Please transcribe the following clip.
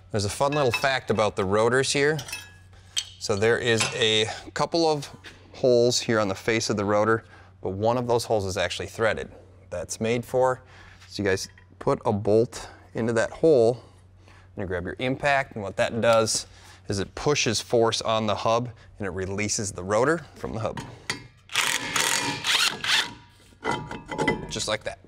There's a fun little fact about the rotors here. So there is a couple of holes here on the face of the rotor, but one of those holes is actually threaded. That's made for, so you guys put a bolt into that hole, and you grab your impact, and what that does is it pushes force on the hub and it releases the rotor from the hub. Just like that.